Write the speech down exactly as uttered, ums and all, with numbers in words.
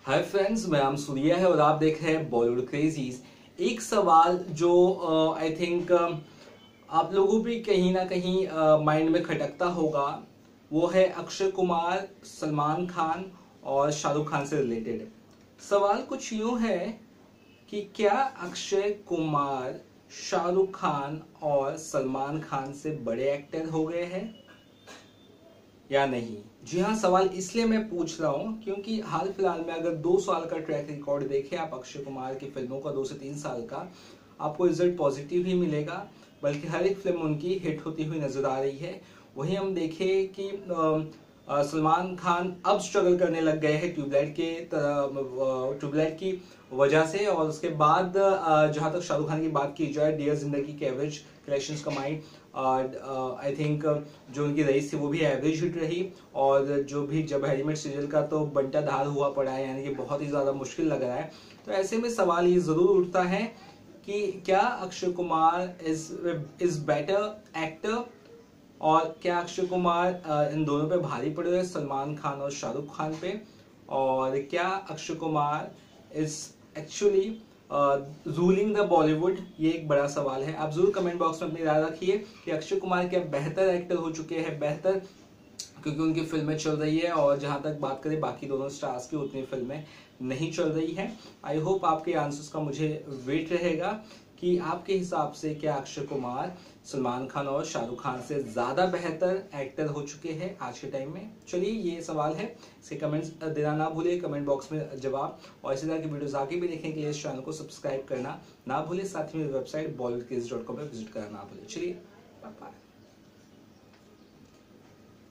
Hi friends, मैं नाम सूर्या है और आप देख रहे हैं बॉलीवुड क्रेजीज। एक सवाल जो आई uh, थिंक uh, आप लोगों भी कहीं ना कहीं माइंड uh, में खटकता होगा, वो है अक्षय कुमार, सलमान खान और शाहरुख खान से रिलेटेड। सवाल कुछ यूं है कि क्या अक्षय कुमार शाहरुख खान और सलमान खान से बड़े एक्टर हो गए हैं या नहीं। जी हाँ, सवाल इसलिए मैं पूछ रहा हूँ क्योंकि हाल फिलहाल में अगर दो साल का ट्रैक रिकॉर्ड देखें आप अक्षय कुमार की फिल्मों का, दो से तीन साल का, आपको रिजल्ट पॉजिटिव ही मिलेगा, बल्कि हर एक फिल्म उनकी हिट होती हुई नजर आ रही है। वहीं हम देखें कि सलमान खान अब स्ट्रगल करने लग गए हैं ट्यूबलाइट के ट्यूबलाइट की वजह से, और उसके बाद जहां तक शाहरुख खान की बात की जाए, डियर जिंदगी के एवरेज कलेक्शंस कमाई, आई थिंक जो उनकी रईस थी वो भी एवरेज हिट रही, और जो भी जब हेरीमेट सीरियल का तो बंटा धार हुआ पड़ा है, यानी कि बहुत ही ज्यादा मुश्किल लग रहा है। तो ऐसे में सवाल ये जरूर उठता है कि क्या Akshay Kumar is is better actor, और क्या अक्षय कुमार इन दोनों पे भारी पड़े हुए सलमान खान और शाहरुख खान पे, और क्या Akshay Kumar is actually ruling the Bollywood. ये एक बड़ा सवाल है। आप जरूर कमेंट बॉक्स में अपनी राय रखिए कि अक्षय कुमार क्या बेहतर एक्टर हो चुके हैं, बेहतर क्योंकि उनकी फिल्में चल रही है, और जहां तक बात करें बाकी दोनों स्टार्स की, उतनी फिल्में नहीं चल रही हैं। आई होप आपके आंसर्स का मुझे वेट रहेगा कि आपके हिसाब से क्या अक्षय कुमार सलमान खान और शाहरुख खान से ज्यादा बेहतर एक्टर हो चुके हैं आज के टाइम में। चलिए, ये सवाल है, इसके कमेंट्स देना ना भूलिए, कमेंट बॉक्स में जवाब, और इसी तरह की वीडियोस आगे भी देखने के लिए इस चैनल को सब्सक्राइब करना ना भूलिए, साथ ही मेरी website Bollywood craze dot com पर विजिट करना ना भूलिए। चलिए, बाय बाय।